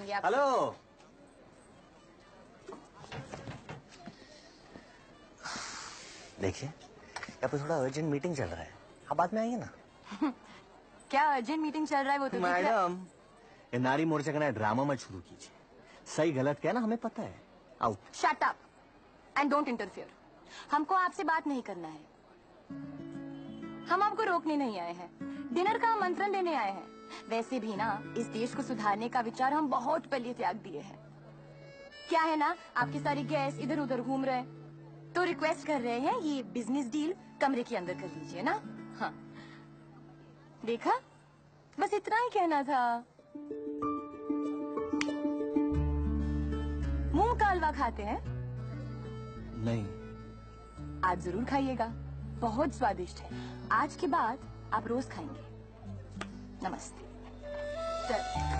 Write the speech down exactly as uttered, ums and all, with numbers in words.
बताऊंगी आपको। हेलो, देखिए यहाँ पे थोड़ा अर्जेंट मीटिंग चल रहा है, आप बाद में आइए ना। क्या अर्जेंट मीटिंग चल रहा है वो तो मैडम, ये नारी मोर्चा का नया ड्रामा मत शुरू कीजिए। सही गलत क्या है ना हमें पता है। आओ। Shut up and don't interfere. हमको आपसे बात नहीं करना है। हम आपको रोकने नहीं आए हैं, डिनर का आमंत्रण देने आए हैं। वैसे भी ना इस देश को सुधारने का विचार हम बहुत पहले त्याग दिए हैं। क्या है ना, आपके सारे गेस्ट इधर उधर घूम रहे हैं तो रिक्वेस्ट कर रहे हैं ये बिजनेस डील कमरे के अंदर कर लीजिए ना। हाँ देखा, बस इतना ही कहना था। मुंह का हलवा खाते हैं? नहीं। आज जरूर खाइएगा, बहुत स्वादिष्ट है। आज के बाद आप रोज खाएंगे। नमस्ते। चल।